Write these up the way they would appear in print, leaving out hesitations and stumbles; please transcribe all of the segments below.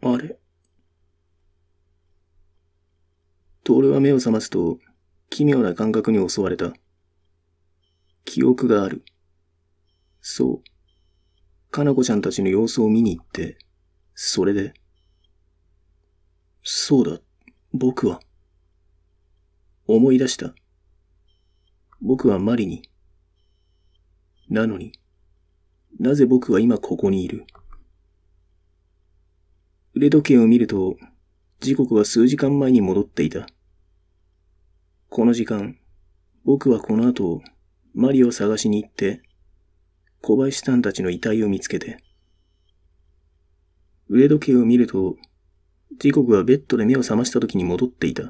あれ。トールは目を覚ますと、奇妙な感覚に襲われた。記憶がある。そう。かなこちゃんたちの様子を見に行って、それで。そうだ、僕は。思い出した。僕はマリに。なのに、なぜ僕は今ここにいる？腕時計を見ると、時刻は数時間前に戻っていた。この時間、僕はこの後、マリを探しに行って、小林さんたちの遺体を見つけて。腕時計を見ると、時刻はベッドで目を覚ました時に戻っていた。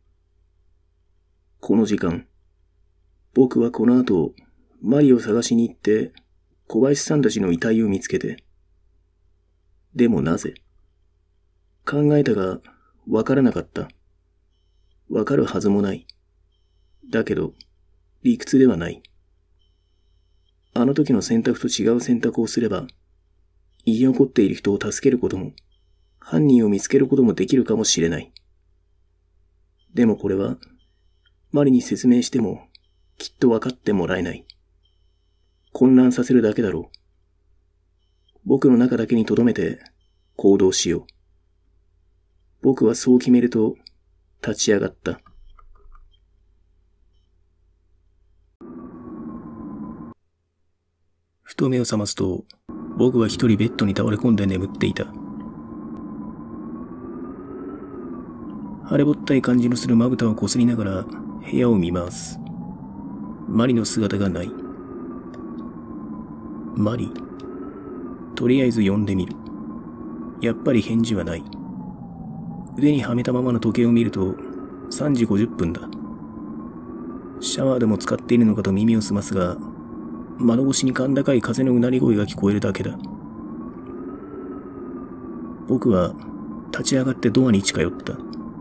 この時間、僕はこの後、マリを探しに行って、小林さんたちの遺体を見つけて。でもなぜ？考えたが、わからなかった。わかるはずもない。だけど、理屈ではない。あの時の選択と違う選択をすれば、生き残っている人を助けることも、犯人を見つけることもできるかもしれない。でもこれは、マリに説明しても、きっと分かってもらえない。混乱させるだけだろう。僕の中だけに留めて、行動しよう。僕はそう決めると、立ち上がった。ふと目を覚ますと、僕は一人ベッドに倒れ込んで眠っていた。腫れぼったい感じのするまぶたをこすりながら部屋を見回す。マリの姿がない。マリ。とりあえず呼んでみる。やっぱり返事はない。腕にはめたままの時計を見ると3時50分だ。シャワーでも使っているのかと耳を澄ますが、窓越しに甲高い風のうなり声が聞こえるだけだ。僕は立ち上がってドアに近寄った。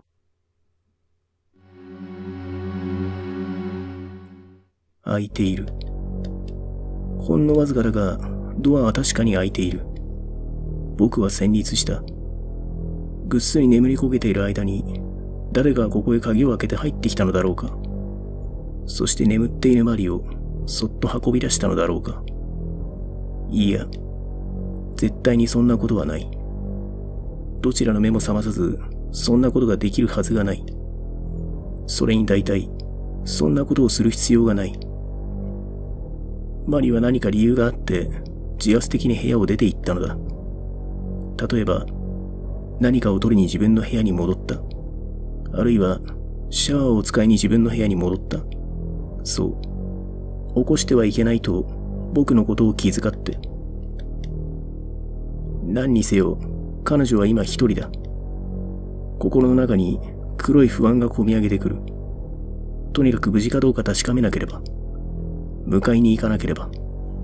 開いている。ほんのわずかだが、ドアは確かに開いている。僕は戦慄した。ぐっすり眠りこけている間に、誰がここへ鍵を開けて入ってきたのだろうか。そして眠っているマリを、そっと運び出したのだろうか。いいや、絶対にそんなことはない。どちらの目も覚まさず、そんなことができるはずがない。それに大体、そんなことをする必要がない。マリは何か理由があって、自発的に部屋を出て行ったのだ。例えば、何かを取りに自分の部屋に戻った。あるいは、シャワーを使いに自分の部屋に戻った。そう。起こしてはいけないと、僕のことを気遣って。何にせよ、彼女は今一人だ。心の中に黒い不安がこみ上げてくる。とにかく無事かどうか確かめなければ。迎えに行かなければ。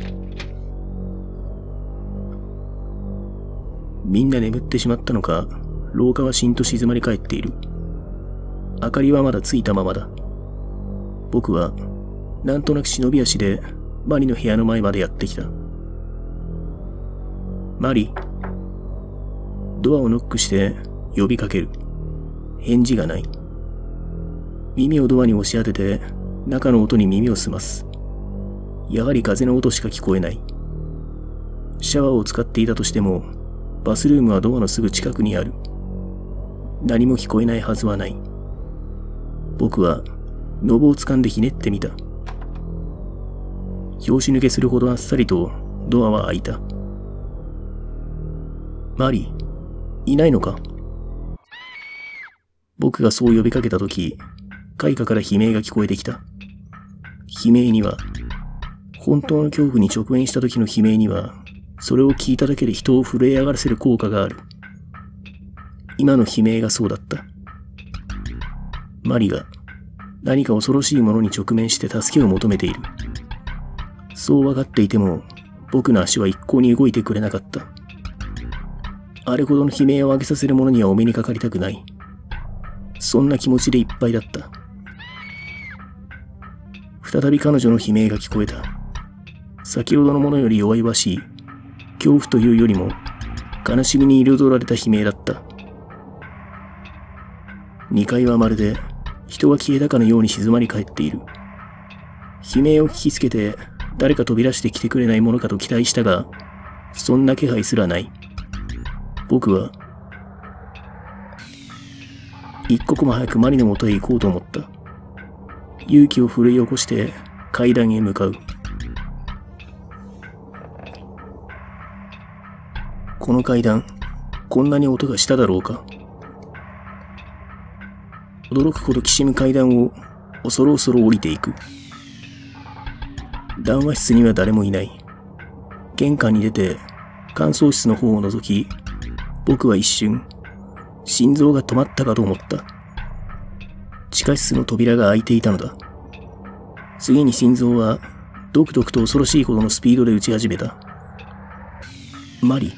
みんな眠ってしまったのか、廊下はしんと静まり返っている。明かりはまだついたままだ。僕は、なんとなく忍び足でマリの部屋の前までやってきた。マリ。ドアをノックして呼びかける。返事がない。耳をドアに押し当てて中の音に耳を澄ます。やはり風の音しか聞こえない。シャワーを使っていたとしても、バスルームはドアのすぐ近くにある。何も聞こえないはずはない。僕はノブを掴んでひねってみた。拍子抜けするほどあっさりとドアは開いた。マリ、いないのか？僕がそう呼びかけたとき、階下から悲鳴が聞こえてきた。悲鳴には、本当の恐怖に直面した時の悲鳴には、それを聞いただけで人を震え上がらせる効果がある。今の悲鳴がそうだった。マリが何か恐ろしいものに直面して助けを求めている。そう分かっていても、僕の足は一向に動いてくれなかった。あれほどの悲鳴を上げさせる者にはお目にかかりたくない。そんな気持ちでいっぱいだった。再び彼女の悲鳴が聞こえた。先ほどのものより弱々しい、恐怖というよりも、 悲しみに彩られた悲鳴だった。2階はまるで人が消えたかのように静まり返っている。悲鳴を聞きつけて誰か飛び出してきてくれないものかと期待したが、そんな気配すらない。僕は一刻も早くマリの元へ行こうと思った。勇気を奮い起こして階段へ向かう。この階段、こんなに音がしただろうか。驚くほどきしむ階段を恐る恐る降りていく。談話室には誰もいない。玄関に出て乾燥室の方を覗き、僕は一瞬心臓が止まったかと思った。地下室の扉が開いていたのだ。次に心臓はドクドクと恐ろしいほどのスピードで打ち始めた。マリ。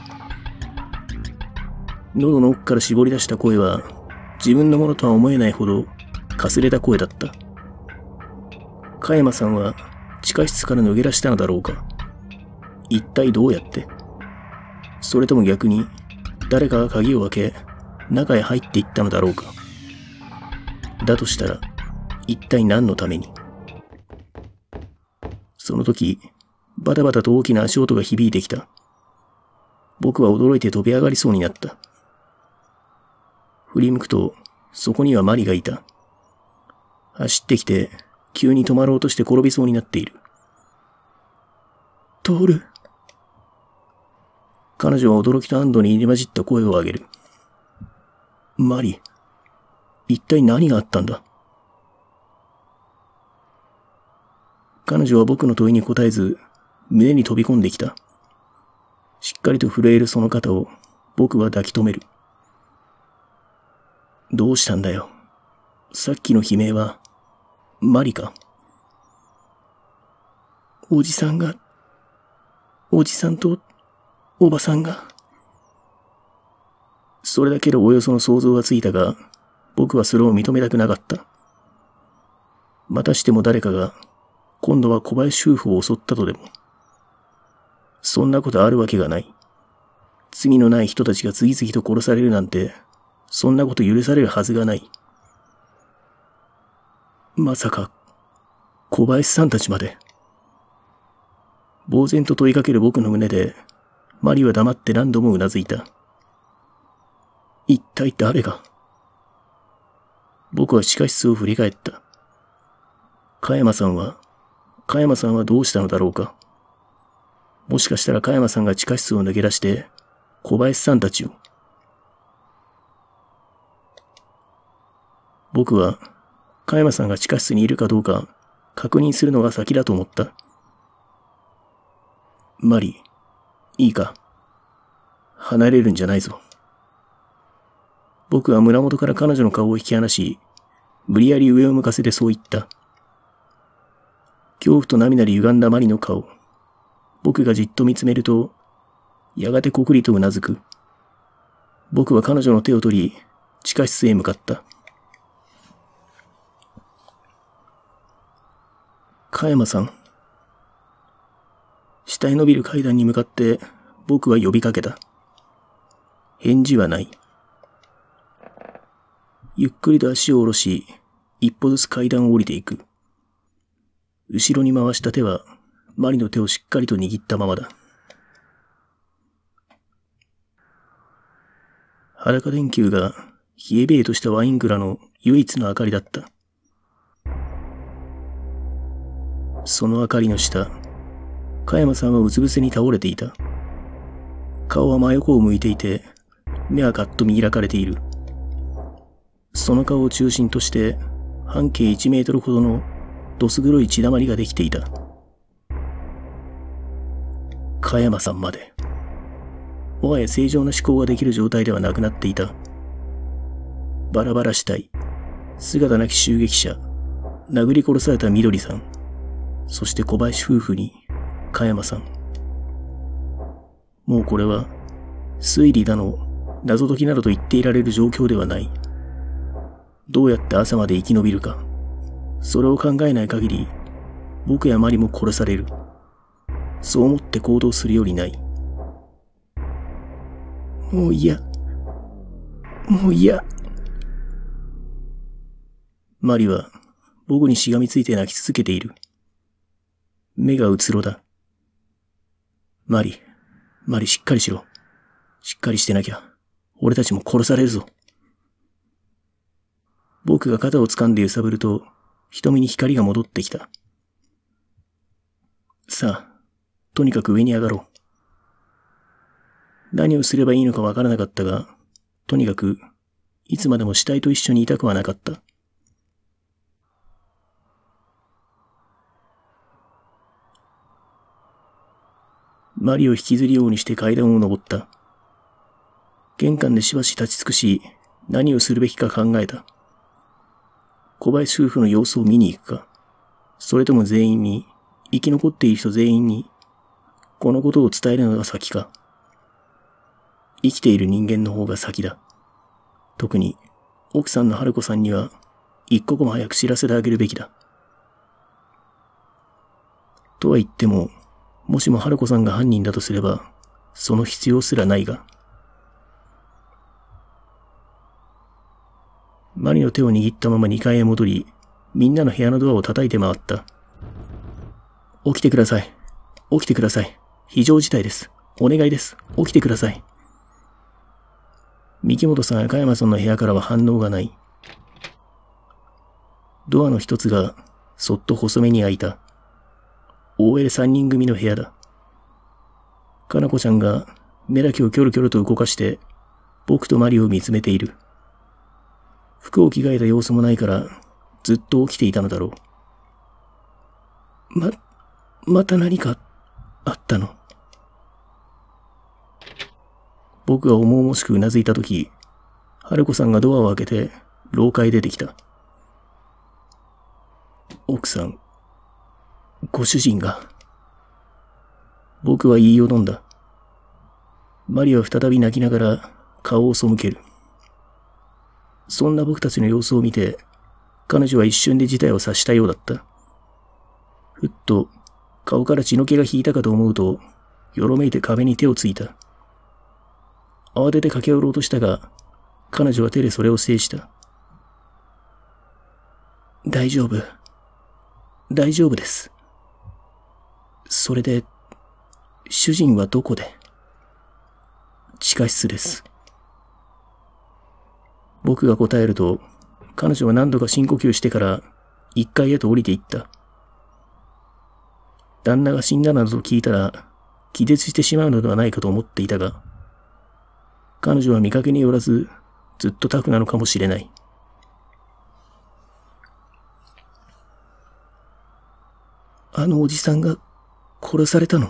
喉の奥から絞り出した声は自分のものとは思えないほどかすれた声だった。加山さんは地下室から逃げ出したのだろうか。一体どうやって。それとも逆に誰かが鍵を開け中へ入っていったのだろうか。だとしたら一体何のために。その時バタバタと大きな足音が響いてきた。僕は驚いて飛び上がりそうになった。振り向くと、そこにはマリがいた。走ってきて、急に止まろうとして転びそうになっている。トール。彼女は驚きと安堵に入り混じった声を上げる。マリ、一体何があったんだ。彼女は僕の問いに答えず、胸に飛び込んできた。しっかりと震えるその肩を、僕は抱き留める。どうしたんだよ。さっきの悲鳴は、マリか。おじさんとおばさんが。それだけでおよその想像がついたが、僕はそれを認めたくなかった。またしても誰かが、今度は小林夫婦を襲ったとでも。そんなことあるわけがない。罪のない人たちが次々と殺されるなんて、そんなこと許されるはずがない。まさか、小林さんたちまで。呆然と問いかける僕の胸で、マリは黙って何度もうなずいた。一体誰が。僕は地下室を振り返った。加山さんはどうしたのだろうか。もしかしたら加山さんが地下室を抜け出して、小林さんたちを。僕は、加山さんが地下室にいるかどうか確認するのが先だと思った。マリ、いいか。離れるんじゃないぞ。僕は胸元から彼女の顔を引き離し、無理やり上を向かせてそう言った。恐怖と涙で歪んだマリの顔。僕がじっと見つめると、やがてこくりとうなずく。僕は彼女の手を取り、地下室へ向かった。加山さん。下へ伸びる階段に向かって僕は呼びかけた。返事はない。ゆっくりと足を下ろし、一歩ずつ階段を降りていく。後ろに回した手はマリの手をしっかりと握ったままだ。裸電球が冷え冷えとしたワイン蔵の唯一の明かりだった。その明かりの下、加山さんはうつ伏せに倒れていた。顔は真横を向いていて、目はカッと見開かれている。その顔を中心として、半径1メートルほどのどす黒い血だまりができていた。加山さんまで。もはや正常な思考ができる状態ではなくなっていた。バラバラ死体、姿なき襲撃者、殴り殺されたみどりさん、そして小林夫婦に加山さん。もうこれは推理だの謎解きなどと言っていられる状況ではない。どうやって朝まで生き延びるか、それを考えない限り僕やマリも殺される。そう思って行動するよりない。 もう嫌。もう嫌。マリは僕にしがみついて泣き続けている。目がうつろだ。マリしっかりしろ。しっかりしてなきゃ、俺たちも殺されるぞ。僕が肩を掴んで揺さぶると、瞳に光が戻ってきた。さあ、とにかく上に上がろう。何をすればいいのかわからなかったが、とにかく、いつまでも死体と一緒にいたくはなかった。マリを引きずるようにして階段を登った。玄関でしばし立ち尽くし、何をするべきか考えた。小林夫婦の様子を見に行くか、それとも全員に、生き残っている人全員に、このことを伝えるのが先か。生きている人間の方が先だ。特に、奥さんの春子さんには、一刻も早く知らせてあげるべきだ。とは言っても、もしも春子さんが犯人だとすれば、その必要すらないが。マリの手を握ったまま2階へ戻り、みんなの部屋のドアを叩いて回った。起きてください。起きてください。非常事態です。お願いです。起きてください。三木本さんや加山さんの部屋からは反応がない。ドアの一つが、そっと細めに開いた。OL3 人組の部屋だ。かなこちゃんが目だけをキョロキョロと動かして、僕とマリを見つめている。服を着替えた様子もないから、ずっと起きていたのだろう。また何かあったの？僕が重々しくうなずいたとき、春子さんがドアを開けて廊下へ出てきた。奥さん、ご主人が。僕は言いよどんだ。マリは再び泣きながら顔を背ける。そんな僕たちの様子を見て、彼女は一瞬で事態を察したようだった。ふっと顔から血の気が引いたかと思うと、よろめいて壁に手をついた。慌てて駆け寄ろうとしたが、彼女は手でそれを制した。大丈夫。大丈夫です。それで、主人はどこで？地下室です。僕が答えると、彼女は何度か深呼吸してから1階へと降りていった。旦那が死んだなどと聞いたら気絶してしまうのではないかと思っていたが、彼女は見かけによらずずっとタフなのかもしれない。あのおじさんが殺されたの？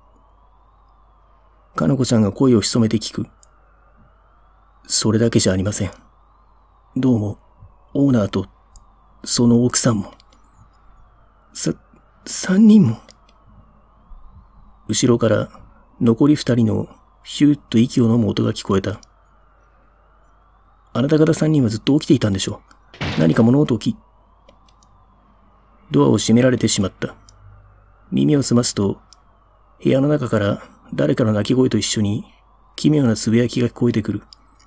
かなこちゃんが声を潜めて聞く。それだけじゃありません。どうも、オーナーと、その奥さんも。3人も。後ろから、残り2人の、ヒューッと息を飲む音が聞こえた。あなた方3人はずっと起きていたんでしょう。何か物音をドアを閉められてしまった。耳を澄ますと、部屋の中から誰かの泣き声と一緒に、奇妙なつぶやきが聞こえてくる。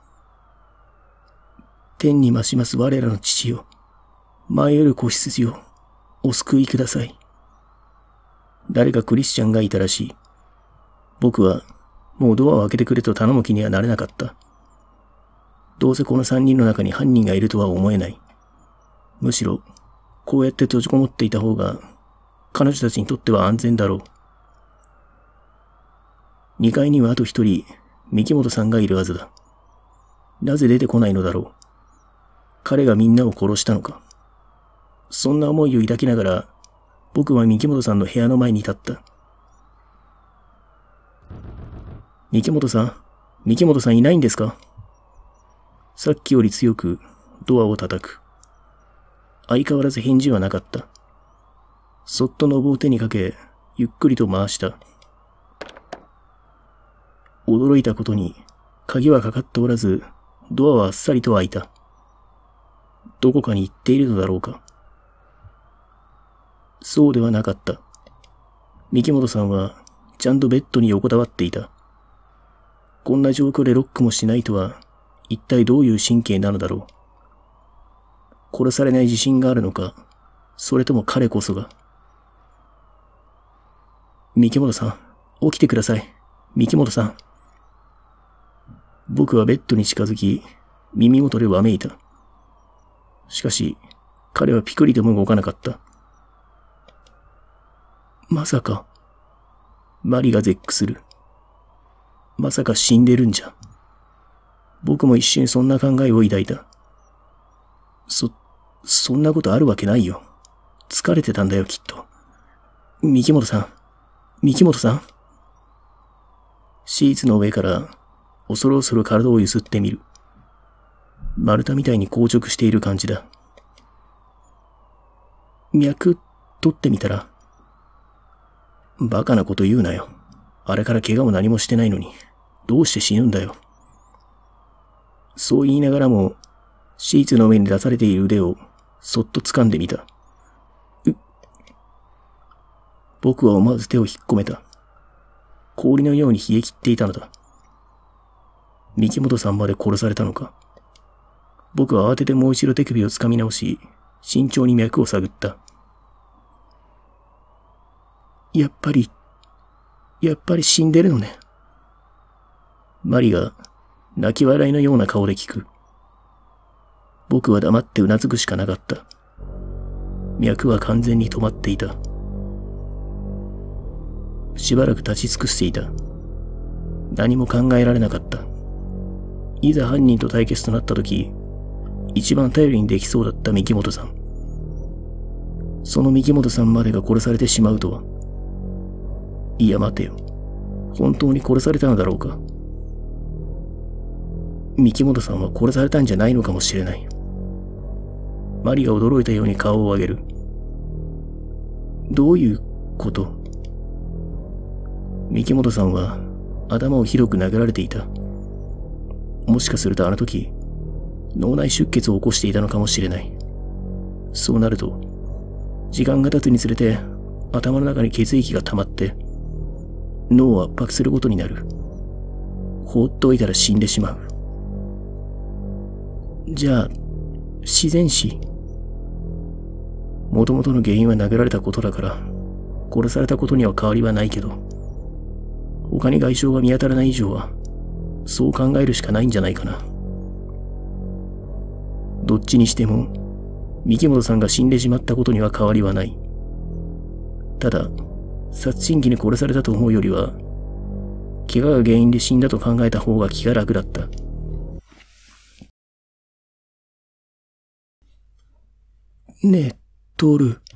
天に増します我らの父よ。前よる子羊よ。お救いください。誰かクリスチャンがいたらしい。僕は、もうドアを開けてくれと頼む気にはなれなかった。どうせこの3人の中に犯人がいるとは思えない。むしろ、こうやって閉じこもっていた方が、彼女たちにとっては安全だろう。2階にはあと1人、三木本さんがいるはずだ。なぜ出てこないのだろう。彼がみんなを殺したのか。そんな思いを抱きながら、僕は三木本さんの部屋の前に立った。三木本さんいないんですか？さっきより強くドアを叩く。相変わらず返事はなかった。そっとノブを手にかけ、ゆっくりと回した。驚いたことに、鍵はかかっておらず、ドアはあっさりと開いた。どこかに行っているのだろうか。そうではなかった。三木本さんは、ちゃんとベッドに横たわっていた。 こんな状況でロックもしないとは、一体どういう神経なのだろう。殺されない自信があるのか、それとも彼こそが。三木本さん、起きてください。三木本さん。僕はベッドに近づき、耳元でわめいた。しかし、彼はピクリとも動かなかった。まさか、マリが絶句する。まさか死んでるんじゃ。僕も一瞬そんな考えを抱いた。そんなことあるわけないよ。疲れてたんだよ、きっと。三木本さん。三木本さん。シーツの上から恐る恐る体をゆすってみる。丸太みたいに硬直している感じだ。脈取ってみたら。バカなこと言うなよ。あれから怪我も何もしてないのに、どうして死ぬんだよ。そう言いながらも、シーツの上に出されている腕をそっと掴んでみた。僕は思わず手を引っ込めた。氷のように冷え切っていたのだ。三木本さんまで殺されたのか。僕は慌ててもう一度手首を掴み直し、慎重に脈を探った。やっぱり死んでるのね。マリが泣き笑いのような顔で聞く。僕は黙ってうなずくしかなかった。脈は完全に止まっていた。しばらく立ち尽くしていた。何も考えられなかった。いざ犯人と対決となった時、一番頼りにできそうだった三木本さん。その三木本さんまでが殺されてしまうとは。いや待てよ。本当に殺されたのだろうか。三木本さんは殺されたんじゃないのかもしれない。マリが驚いたように顔を上げる。どういうこと？三木本さんは頭をひどく殴られていた。もしかするとあの時、脳内出血を起こしていたのかもしれない。そうなると、時間が経つにつれて頭の中に血液が溜まって、脳を圧迫することになる。放っておいたら死んでしまう。じゃあ、自然死？もともとの原因は殴られたことだから、殺されたことには変わりはないけど、他に外傷が見当たらない以上は、そう考えるしかないんじゃないかな。どっちにしても、三木本さんが死んでしまったことには変わりはない。ただ、殺人鬼に殺されたと思うよりは、怪我が原因で死んだと考えた方が気が楽だった。ねえ、トール。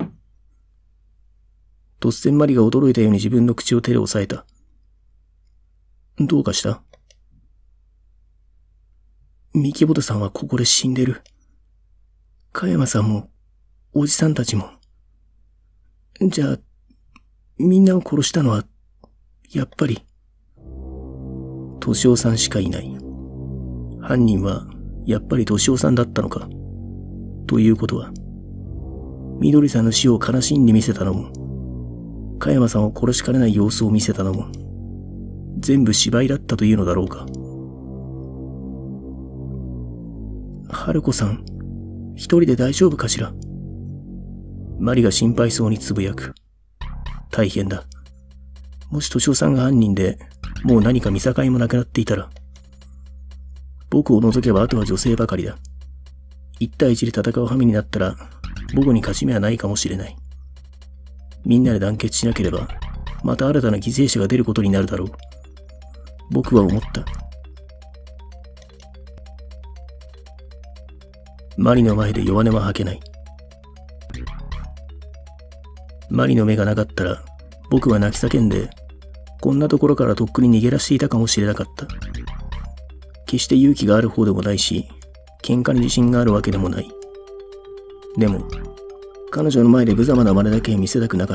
突然マリが驚いたように自分の口を手で押さえた。どうかした？三木本さんはここで死んでる。加山さんも、おじさんたちも。じゃあ、みんなを殺したのは、やっぱり、敏夫さんしかいない。犯人は、やっぱり敏夫さんだったのか。ということは、みどりさんの死を悲しんで見せたのも、加山さんを殺しかねない様子を見せたのも、全部芝居だったというのだろうか。春子さん、一人で大丈夫かしら。マリが心配そうにつぶやく。大変だ。もし敏夫さんが犯人で、もう何か見境もなくなっていたら、僕を除けばあとは女性ばかりだ。一対一で戦う羽目になったら、僕に勝ち目はないかもしれない。みんなで団結しなければ、また新たな犠牲者が出ることになるだろう。僕は思った。マリの前で弱音は吐けない。マリの目がなかったら、僕は泣き叫んで、こんなところからとっくに逃げ出していたかもしれなかった。決して勇気がある方でもないし、喧嘩に自信があるわけでもない。でも、彼女の前で無様な真似だけ見せたくなかった。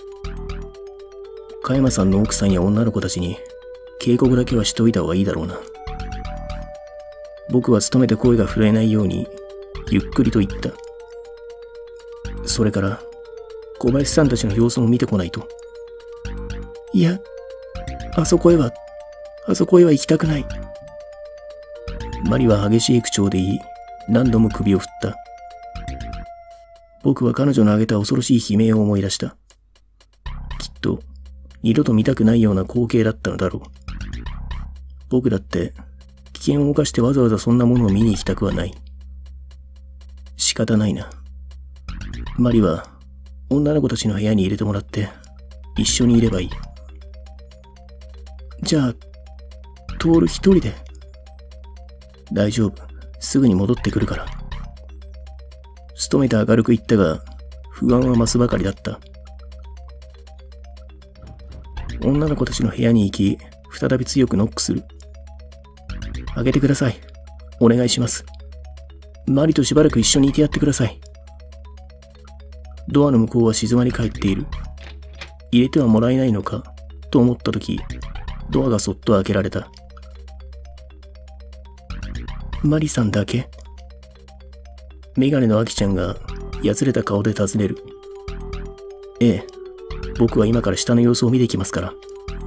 加山さんの奥さんや女の子たちに、警告だけはしといた方がいいだろうな。僕は努めて声が震えないように、ゆっくりと言った。それから、小林さんたちの様子も見てこないと。いや、あそこへはあそこへは行きたくない。マリは激しい口調で言い、何度も首を振った。僕は彼女の上げた恐ろしい悲鳴を思い出した。きっと、二度と見たくないような光景だったのだろう。僕だって、危険を冒してわざわざそんなものを見に行きたくはない。仕方ないな。マリは、女の子たちの部屋に入れてもらって、一緒にいればいい。じゃあ、トール一人で。大丈夫。すぐに戻ってくるから。努めて明るく言ったが、不安は増すばかりだった。女の子たちの部屋に行き、再び強くノックする。開けてください。お願いします。マリとしばらく一緒にいてやってください。ドアの向こうは静まり返っている。入れてはもらえないのか、と思ったとき、ドアがそっと開けられた。マリさんだけ？メガネのアキちゃんが、やつれた顔で尋ねる。ええ、僕は今から下の様子を見てきますから。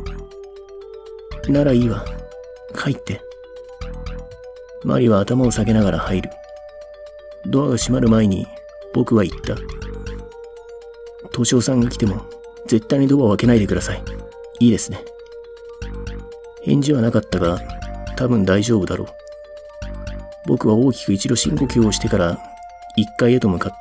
ならいいわ。帰って。マリは頭を下げながら入る。ドアが閉まる前に、僕は言った。トシオさんが来ても、絶対にドアを開けないでください。いいですね。返事はなかったが、多分大丈夫だろう。僕は大きく一度深呼吸をしてから、1階へと向かった。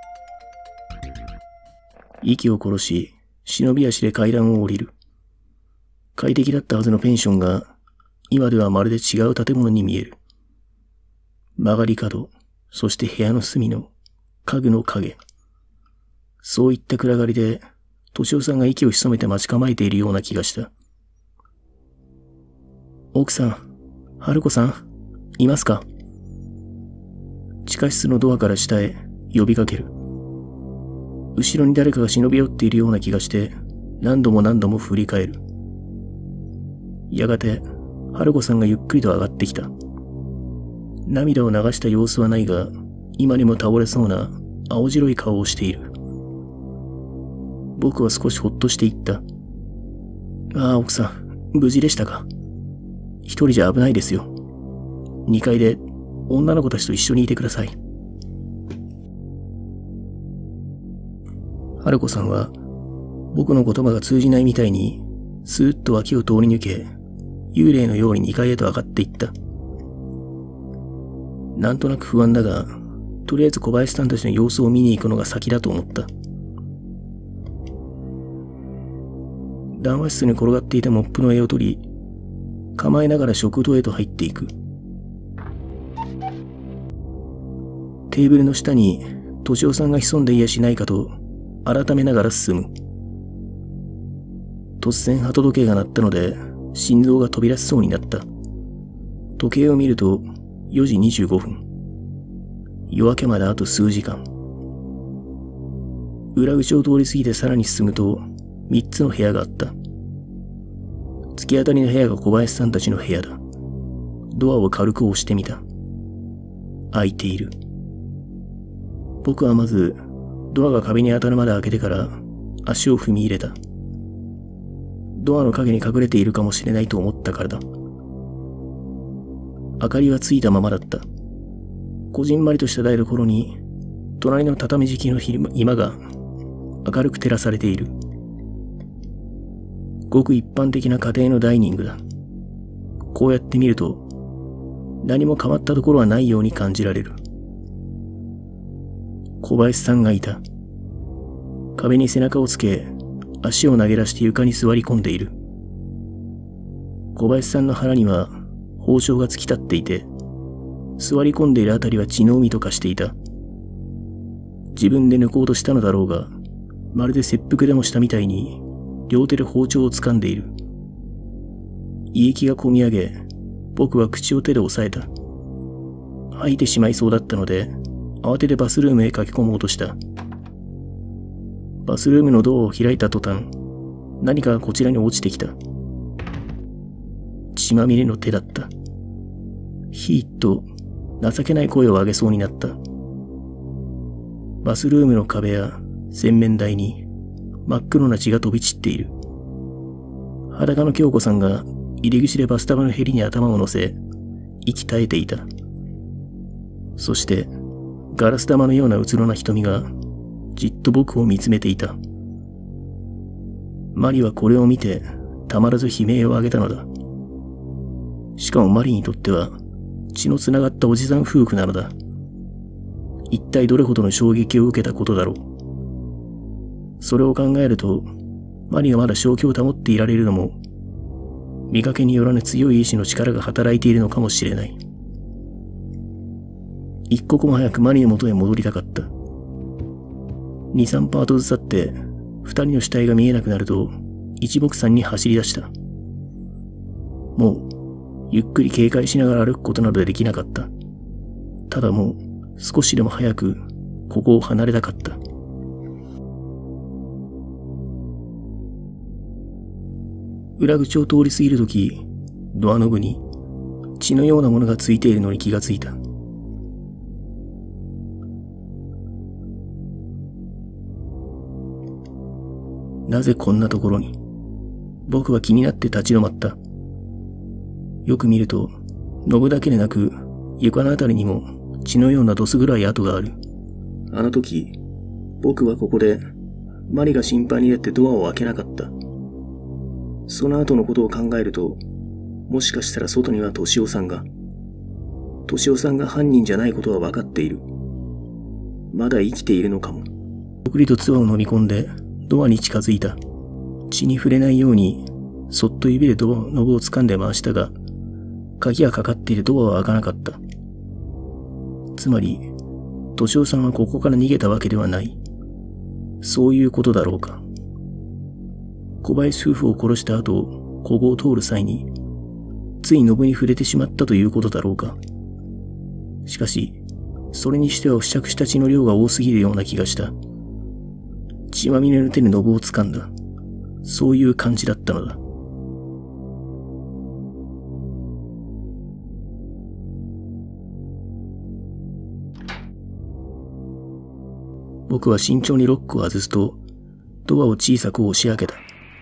息を殺し、忍び足で階段を降りる。快適だったはずのペンションが、今ではまるで違う建物に見える。曲がり角、そして部屋の隅の家具の影。そういった暗がりで、敏夫さんが息を潜めて待ち構えているような気がした。奥さん、春子さん、いますか？地下室のドアから下へ呼びかける。後ろに誰かが忍び寄っているような気がして、何度も何度も振り返る。やがて、春子さんがゆっくりと上がってきた。涙を流した様子はないが、今にも倒れそうな青白い顔をしている。僕は少しほっとしていった。ああ、奥さん、無事でしたか。一人じゃ危ないですよ。2階で女の子たちと一緒にいてください。春子さんは、僕の言葉が通じないみたいに、スーッと脇を通り抜け、幽霊のように2階へと上がっていった。なんとなく不安だが、とりあえず小林さんたちの様子を見に行くのが先だと思った。談話室に転がっていたモップの柄を取り、構えながら食堂へと入っていく。テーブルの下に、敏夫さんが潜んでいやしないかと、改めながら進む。突然鳩時計が鳴ったので、心臓が飛び出しそうになった。時計を見ると、4時25分。夜明けまであと数時間。裏口を通り過ぎてさらに進むと、3つの部屋があった。突き当たりの部屋が小林さんたちの部屋だ。ドアを軽く押してみた。開いている。僕はまず、ドアが壁に当たるまで開けてから足を踏み入れた。ドアの陰に隠れているかもしれないと思ったからだ。明かりはついたままだった。こじんまりとした台所に、隣の畳敷きの居間が明るく照らされている。ごく一般的な家庭のダイニングだ。こうやって見ると、何も変わったところはないように感じられる。小林さんがいた。壁に背中をつけ、足を投げ出して床に座り込んでいる。小林さんの腹には包丁が突き立っていて、座り込んでいるあたりは血の海と化していた。自分で抜こうとしたのだろうが、まるで切腹でもしたみたいに、両手で包丁を掴んでいる。胃液がこみ上げ、僕は口を手で押さえた。吐いてしまいそうだったので、慌ててバスルームへ駆け込もうとした。バスルームのドアを開いた途端、何かがこちらに落ちてきた。血まみれの手だった。ヒーッと情けない声を上げそうになった。バスルームの壁や洗面台に真っ黒な血が飛び散っている。裸の京子さんが入り口でバスタブのへりに頭を乗せ、息絶えていた。そして、ガラス玉のようなうつろな瞳が、じっと僕を見つめていた。マリはこれを見て、たまらず悲鳴を上げたのだ。しかもマリにとっては、血のつながったおじさん夫婦なのだ。一体どれほどの衝撃を受けたことだろう。それを考えると、マリがまだ正気を保っていられるのも、見かけによらぬ強い意志の力が働いているのかもしれない。一刻も早くマリの元へ戻りたかった。2、3パートずつ経って、2人の死体が見えなくなると、一目散に走り出した。もう、ゆっくり警戒しながら歩くことなどできなかった。ただもう、少しでも早く、ここを離れたかった。裏口を通り過ぎるとき、ドアノブに血のようなものがついているのに気がついた。なぜこんなところに？僕は気になって立ち止まった。よく見ると、ノブだけでなく、床のあたりにも血のようなどす黒い跡がある。あの時、僕はここで、マリが心配になってドアを開けなかった。その後のことを考えると、もしかしたら外には敏夫さんが犯人じゃないことは分かっている。まだ生きているのかも。ゆっくりと唾を飲み込んでドアに近づいた。血に触れないように、そっと指でドアノブを掴んで回したが、鍵がかかっていてドアは開かなかった。つまり、敏夫さんはここから逃げたわけではない。そういうことだろうか。小林夫婦を殺した後、ここを通る際に、ついノブに触れてしまったということだろうか。しかし、それにしては付着した血の量が多すぎるような気がした。血まみれの手にノブを掴んだ。そういう感じだったのだ。僕は慎重にロックを外すと、ドアを小さく押し開けた。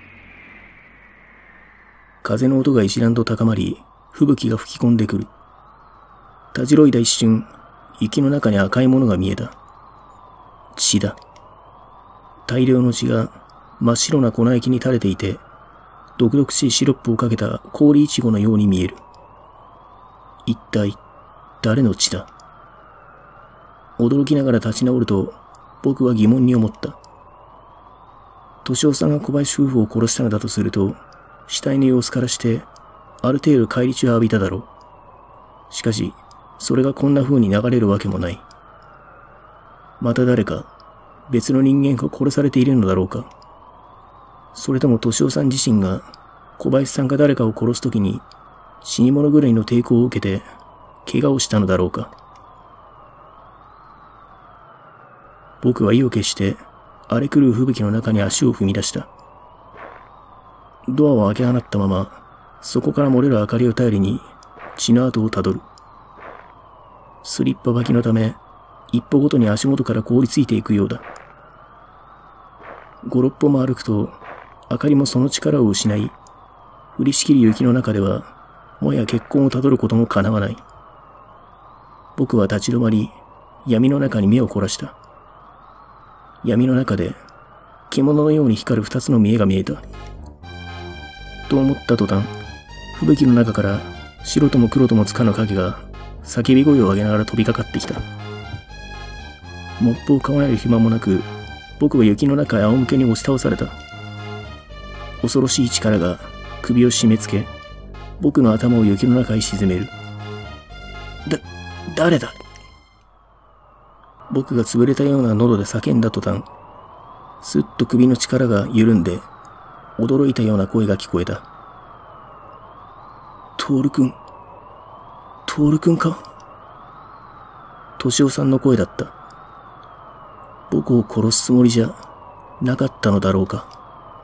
風の音が一段と高まり、吹雪が吹き込んでくる。たじろいだ一瞬、雪の中に赤いものが見えた。血だ。大量の血が真っ白な粉液に垂れていて、毒々しいシロップをかけた氷いちごのように見える。一体、誰の血だ？驚きながら立ち直ると、僕は疑問に思った。敏夫さんが小林夫婦を殺したのだとすると、死体の様子からして、ある程度返り血を浴びただろう。しかし、それがこんな風に流れるわけもない。また誰か、別の人間が殺されているのだろうか。それとも敏夫さん自身が、小林さんが誰かを殺すときに、死に物狂いの抵抗を受けて、怪我をしたのだろうか。僕は意を決して、荒れ狂う吹雪の中に足を踏み出した。ドアを開け放ったまま、そこから漏れる明かりを頼りに血の跡をたどる。スリッパ履きのため、一歩ごとに足元から凍りついていくようだ。5、6歩も歩くと、明かりもその力を失い、降りしきる雪の中では、もや血痕をたどることも叶わない。僕は立ち止まり、闇の中に目を凝らした。闇の中で、獣のように光る二つの見えが見えた。と思った途端、吹雪の中から白とも黒ともつかぬ影が叫び声を上げながら飛びかかってきた。モップを構える暇もなく、僕は雪の中へ仰向けに押し倒された。恐ろしい力が首を締め付け、僕の頭を雪の中へ沈める。誰だ？僕が潰れたような喉で叫んだ途端、すっと首の力が緩んで、驚いたような声が聞こえた。トール君か？敏夫さんの声だった。僕を殺すつもりじゃなかったのだろうか。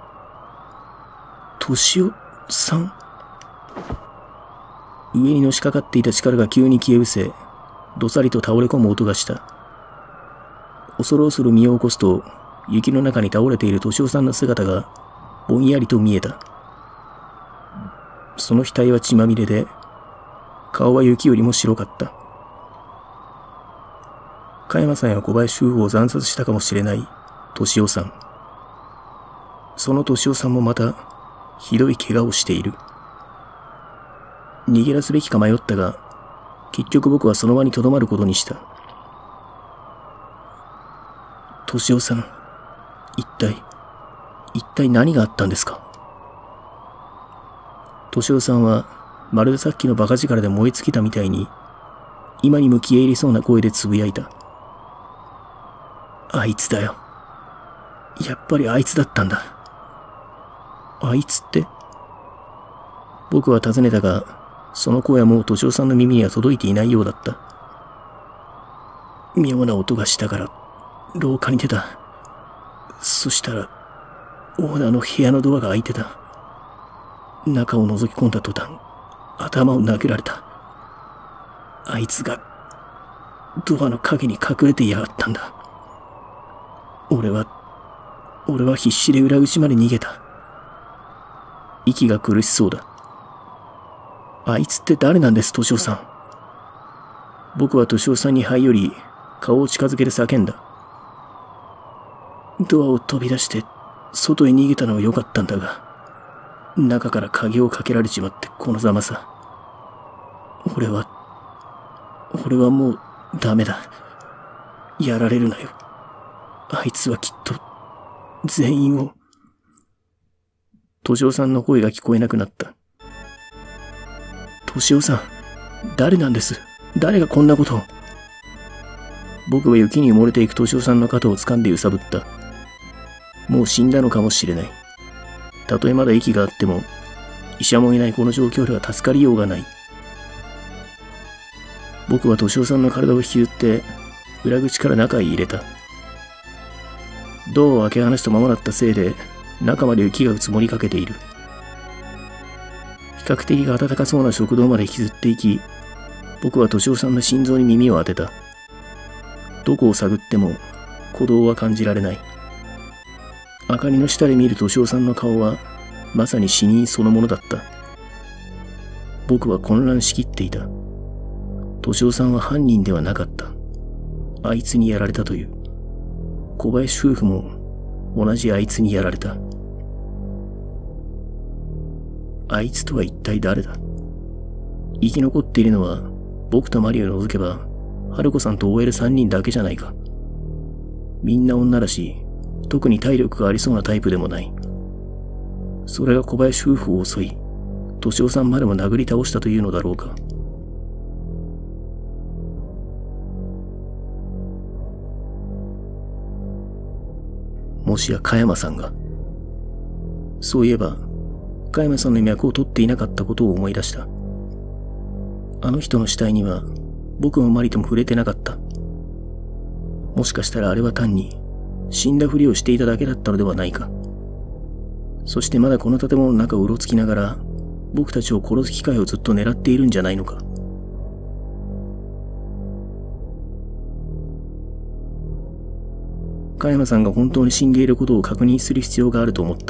敏夫さん？上にのしかかっていた力が急に消え失せ、どさりと倒れ込む音がした。恐る恐る身を起こすと、雪の中に倒れている敏夫さんの姿がぼんやりと見えた。 その額は血まみれで、顔は雪よりも白かった。加山さんや小林夫婦を惨殺したかもしれない敏夫さん。その敏夫さんもまた、ひどい怪我をしている。逃げ出すべきか迷ったが、結局僕はその場に留まることにした。敏夫さん、一体何があったんですか？敏夫さんは、まるでさっきのバカ力で燃え尽きたみたいに、今にも消え入りそうな声でつぶやいた。あいつだよ。やっぱりあいつだったんだ。あいつって？僕は尋ねたが、その声はもう敏夫さんの耳には届いていないようだった。妙な音がしたから、廊下に出た。そしたら、オーナーの部屋のドアが開いてた。中を覗き込んだ途端、頭を殴られた。あいつが、ドアの陰に隠れていやがったんだ。俺は必死で裏口まで逃げた。息が苦しそうだ。あいつって誰なんです、敏夫さん。僕は敏夫さんに這い寄り、顔を近づけて叫んだ。ドアを飛び出して、外へ逃げたのは良かったんだが、中から鍵をかけられちまってこのざまさ。俺はもうダメだ。やられるなよ。あいつはきっと、全員を。敏夫さんの声が聞こえなくなった。敏夫さん、誰なんです？誰がこんなことを。僕は雪に埋もれていく敏夫さんの肩を掴んで揺さぶった。もう死んだのかもしれない。たとえまだ息があっても、医者もいないこの状況では助かりようがない。僕は敏夫さんの体を引きずって、裏口から中へ入れた。ドアを開け放したままだったせいで、中まで雪が積もりかけている。比較的暖かそうな食堂まで引きずっていき、僕は敏夫さんの心臓に耳を当てた。どこを探っても鼓動は感じられない。明かりの下で見る敏夫さんの顔はまさに死人そのものだった。僕は混乱しきっていた。敏夫さんは犯人ではなかった。あいつにやられたという。小林夫婦も同じあいつにやられた。あいつとは一体誰だ？生き残っているのは僕とマリを除けば春子さんと OL3 人だけじゃないか。みんな女だし、特に体力がありそうなタイプでもない。それが小林夫婦を襲い、敏夫さんまでも殴り倒したというのだろうか。もしや加山さんが。そういえば、加山さんの脈を取っていなかったことを思い出した。あの人の死体には、僕もマリとも触れてなかった。もしかしたらあれは単に、死んだふりをしていただけだったのではないか。そしてまだこの建物の中をうろつきながら、僕たちを殺す機会をずっと狙っているんじゃないのか。加山さんが本当に死んでいることを確認する必要があると思った。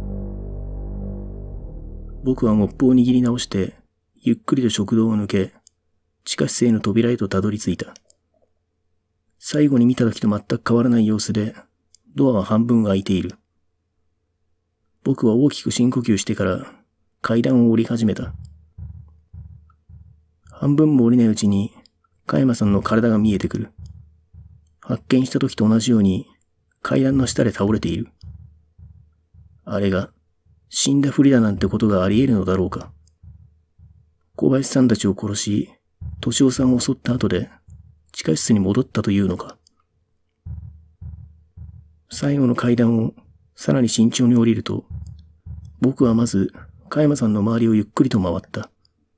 僕はモップを握り直して、ゆっくりと食堂を抜け、地下室への扉へとたどり着いた。最後に見た時と全く変わらない様子で、ドアは半分開いている。僕は大きく深呼吸してから階段を降り始めた。半分も降りないうちに、加山さんの体が見えてくる。発見した時と同じように階段の下で倒れている。あれが死んだふりだなんてことがあり得るのだろうか。小林さんたちを殺し、敏夫さんを襲った後で地下室に戻ったというのか。最後の階段をさらに慎重に降りると、僕はまず加山さんの周りをゆっくりと回った。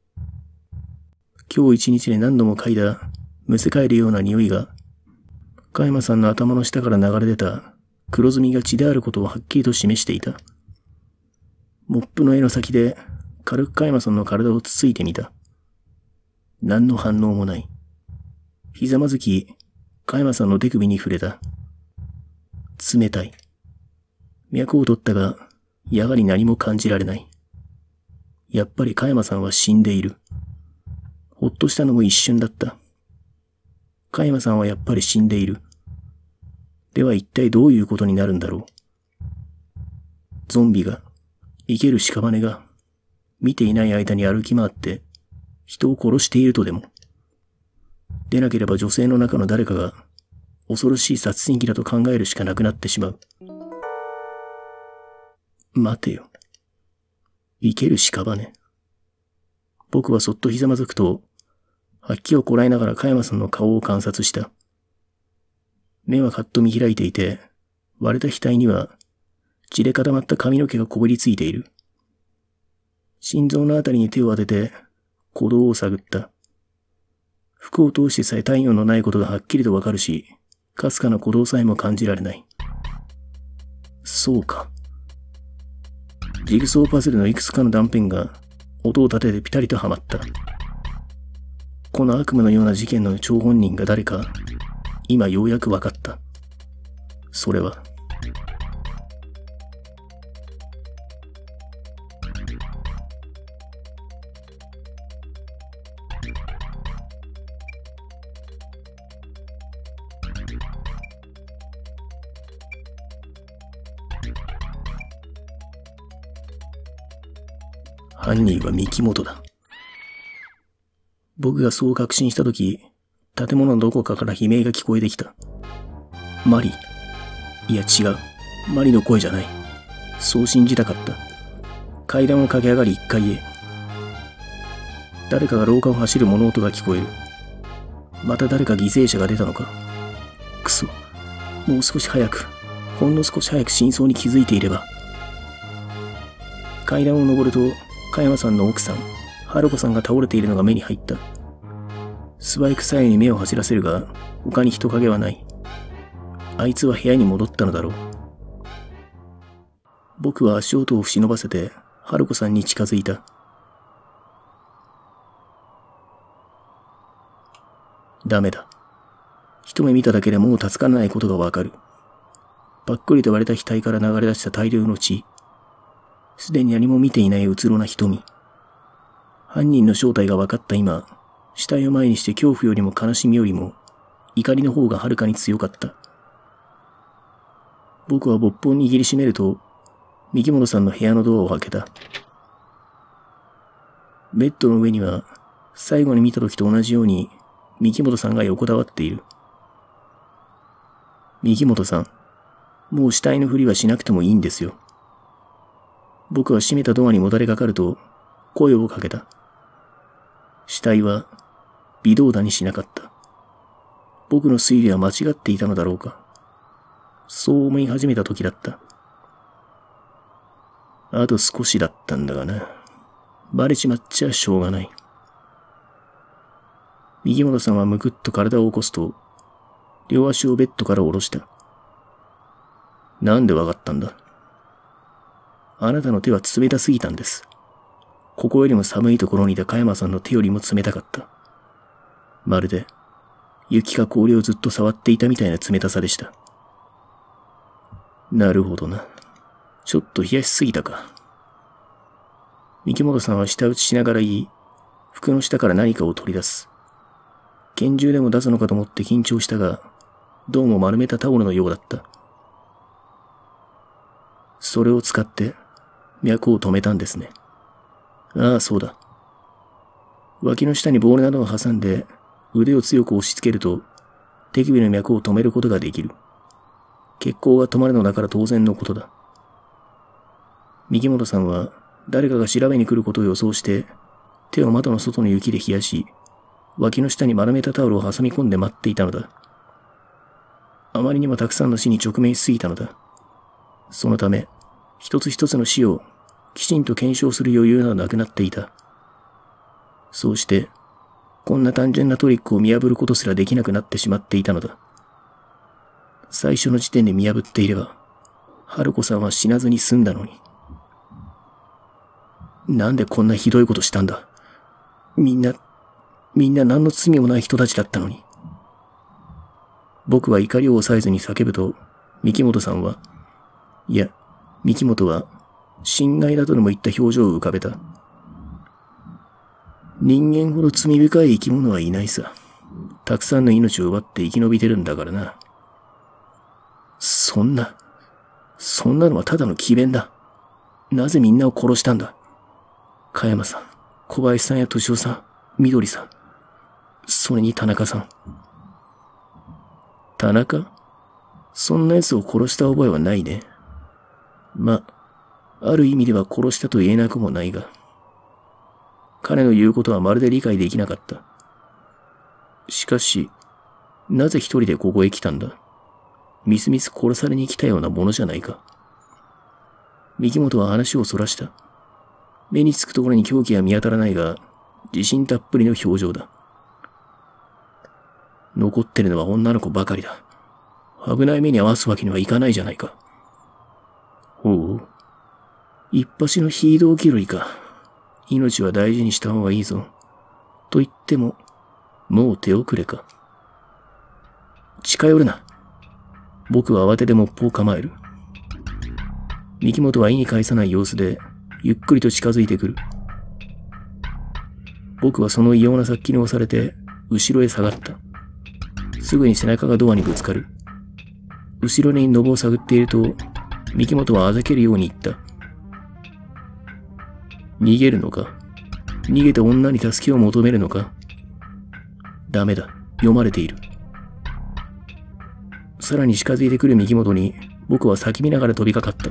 今日一日で何度も嗅いだむせ返るような匂いが、加山さんの頭の下から流れ出た黒ずみが血であることをはっきりと示していた。モップの柄の先で軽く加山さんの体をつついてみた。何の反応もない。ひざまずき、加山さんの手首に触れた。冷たい。脈を取ったが、やはり何も感じられない。 やっぱり加山さんは死んでいる。ほっとしたのも一瞬だった。加山さんはやっぱり死んでいる。では一体どういうことになるんだろう。ゾンビが、生ける屍が、見ていない間に歩き回って、人を殺しているとでも。でなければ女性の中の誰かが、恐ろしい殺人鬼だと考えるしかなくなってしまう。待てよ。生ける屍。僕はそっとひざまずくと、吐き気をこらえながら加山さんの顔を観察した。目はカッと見開いていて、割れた額には血で固まった髪の毛がこびりついている。心臓のあたりに手を当てて鼓動を探った。服を通してさえ体温のないことがはっきりとわかるし、かすかな鼓動さえも感じられない。そうか。ジグソーパズルのいくつかの断片が音を立ててピタリとはまった。この悪夢のような事件の張本人が誰か、今ようやくわかった。それは、犯人は三木本だ。僕がそう確信したとき、建物のどこかから悲鳴が聞こえてきた。マリ。いや違う。マリの声じゃない。そう信じたかった。階段を駆け上がり1階へ。誰かが廊下を走る物音が聞こえる。また誰か犠牲者が出たのか。くそ。もう少し早く、ほんの少し早く真相に気づいていれば。階段を上ると、加山さんの奥さん、春子さんが倒れているのが目に入った。素早く左右に目を走らせるが、他に人影はない。あいつは部屋に戻ったのだろう。僕は足音を忍ばせて、春子さんに近づいた。ダメだ。一目見ただけでもう助からないことがわかる。ぱっくりと割れた額から流れ出した大量の血。すでに何も見ていないうつろな瞳。犯人の正体が分かった今、死体を前にして恐怖よりも悲しみよりも、怒りの方がはるかに強かった。僕はボップを握りしめると、三木本さんの部屋のドアを開けた。ベッドの上には、最後に見た時と同じように、三木本さんが横たわっている。三木本さん、もう死体のふりはしなくてもいいんですよ。僕は閉めたドアにもたれかかると、声をかけた。死体は、微動だにしなかった。僕の推理は間違っていたのだろうか。そう思い始めた時だった。あと少しだったんだがな。バレちまっちゃしょうがない。右本さんはむくっと体を起こすと、両足をベッドから下ろした。なんでわかったんだ？あなたの手は冷たすぎたんです。ここよりも寒いところにいた加山さんの手よりも冷たかった。まるで、雪か氷をずっと触っていたみたいな冷たさでした。なるほどな。ちょっと冷やしすぎたか。三木本さんは舌打ちしながら言い、服の下から何かを取り出す。拳銃でも出すのかと思って緊張したが、どうも丸めたタオルのようだった。それを使って、脈を止めたんですね。ああ、そうだ。脇の下にボールなどを挟んで、腕を強く押し付けると、手首の脈を止めることができる。血行が止まるのだから当然のことだ。三木本さんは、誰かが調べに来ることを予想して、手を窓の外の雪で冷やし、脇の下に丸めたタオルを挟み込んで待っていたのだ。あまりにもたくさんの死に直面しすぎたのだ。そのため、一つ一つの死をきちんと検証する余裕などなくなっていた。そうして、こんな単純なトリックを見破ることすらできなくなってしまっていたのだ。最初の時点で見破っていれば、春子さんは死なずに済んだのに。なんでこんなひどいことしたんだ。みんな何の罪もない人たちだったのに。僕は怒りを抑えずに叫ぶと、三木本さんは、いや、三木本は、心外だとでも言った表情を浮かべた。 人間ほど罪深い生き物はいないさ。たくさんの命を奪って生き延びてるんだからな。そんなのはただの詭弁だ。なぜみんなを殺したんだ。加山さん、小林さんや敏夫さん、緑さん、それに田中さん。田中？そんな奴を殺した覚えはないね。ま、ある意味では殺したと言えなくもないが、彼の言うことはまるで理解できなかった。しかし、なぜ一人でここへ来たんだ。みすみす殺されに来たようなものじゃないか。三木本は話をそらした。目につくところに凶器は見当たらないが、自信たっぷりの表情だ。残ってるのは女の子ばかりだ。危ない目に遭わすわけにはいかないじゃないか。ほう。一発のヒーロー気取りか。命は大事にした方がいいぞ。と言っても、もう手遅れか。近寄るな。僕は慌ててモップを構える。三木本は意に介さない様子で、ゆっくりと近づいてくる。僕はその異様な殺気に押されて、後ろへ下がった。すぐに背中がドアにぶつかる。後ろにノブを探っていると、三木本はあざけるように言った。逃げるのか？逃げて女に助けを求めるのか？ダメだ。読まれている。さらに近づいてくる三木本に、僕は叫びながら飛びかかった。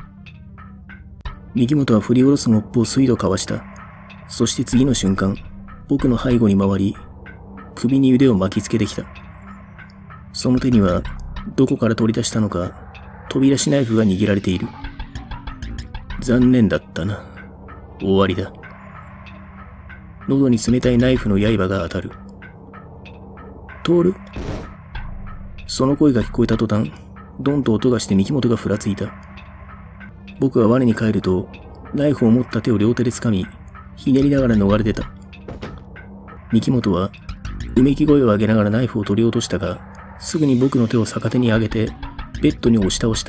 三木本は振り下ろすモップを水度かわした。そして次の瞬間、僕の背後に回り、首に腕を巻きつけてきた。その手には、どこから取り出したのか、飛び出しナイフが握られている。残念だったな。終わりだ。喉に冷たいナイフの刃が当たる。徹？その声が聞こえた途端、ドンと音がして三木本がふらついた。僕は我に返ると、ナイフを持った手を両手で掴み、ひねりながら逃れ出た。三木本は、うめき声を上げながらナイフを取り落としたが、すぐに僕の手を逆手に上げて、ベッドに押し倒した。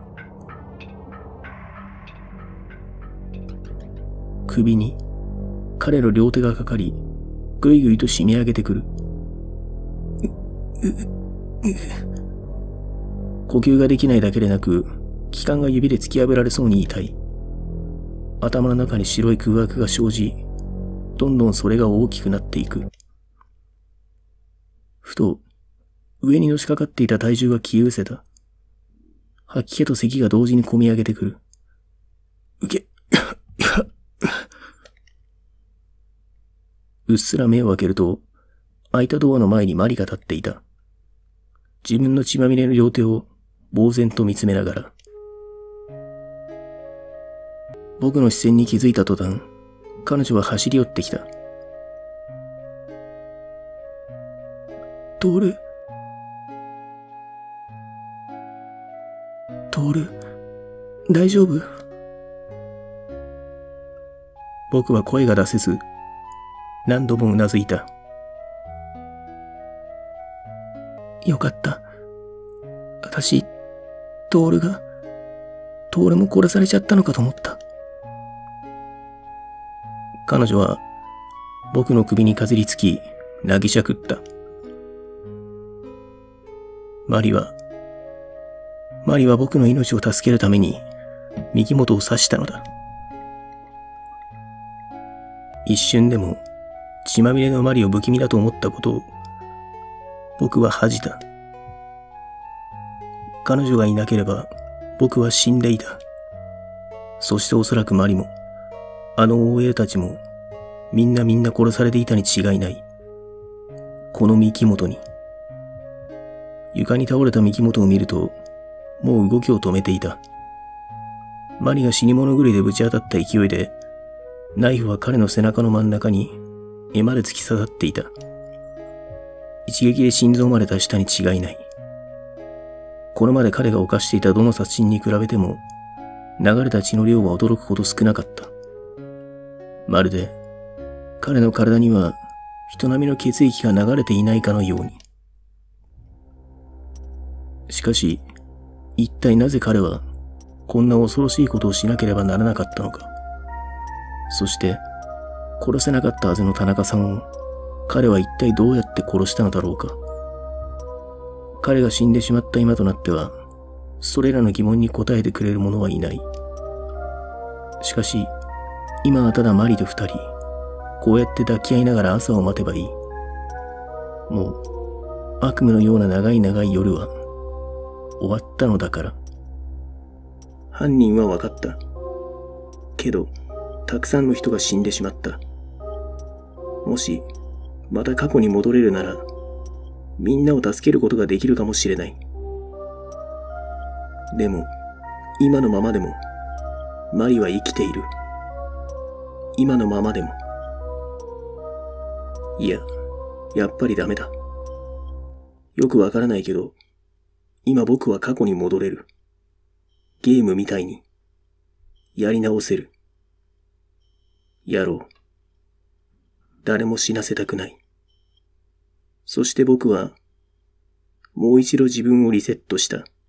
首に、彼の両手がかかり、ぐいぐいと締め上げてくる。呼吸ができないだけでなく、気管が指で突き破られそうに痛い。頭の中に白い空白が生じ、どんどんそれが大きくなっていく。ふと、上にのしかかっていた体重が消え失せた。吐き気と咳が同時にこみ上げてくる。うっすら目を開けると、開いたドアの前にマリが立っていた。自分の血まみれの両手を呆然と見つめながら。僕の視線に気づいた途端、彼女は走り寄ってきた。徹、大丈夫？僕は声が出せず、何度もうなずいた。よかった。私、徹も殺されちゃったのかと思った。彼女は、僕の首にかずりつき、なぎしゃくった。マリは僕の命を助けるために、三木本を刺したのだ。一瞬でも、血まみれのマリを不気味だと思ったことを、僕は恥じた。彼女がいなければ、僕は死んでいた。そしておそらくマリも、あの OL たちも、みんな殺されていたに違いない。この三木本に。床に倒れた三木本を見ると、もう動きを止めていた。マリが死に物狂いでぶち当たった勢いで、ナイフは彼の背中の真ん中に、柄まで突き刺さっていた。一撃で心臓まで達したに違いない。これまで彼が犯していたどの殺人に比べても、流れた血の量は驚くほど少なかった。まるで、彼の体には人並みの血液が流れていないかのように。しかし、一体なぜ彼は、こんな恐ろしいことをしなければならなかったのか。そして、 殺せなかったはずの田中さんを彼は一体どうやって殺したのだろうか。彼が死んでしまった今となっては、それらの疑問に答えてくれる者はいない。しかし、今はただマリと二人、こうやって抱き合いながら朝を待てばいい。もう、悪夢のような長い長い夜は、終わったのだから。犯人は分かった。けど、たくさんの人が死んでしまった。もし、また過去に戻れるなら、みんなを助けることができるかもしれない。でも、今のままでも、マリは生きている。今のままでも。いや、やっぱりダメだ。よくわからないけど、今僕は過去に戻れる。ゲームみたいに、やり直せる。やろう。誰も死なせたくない。そして僕は、もう一度自分をリセットした。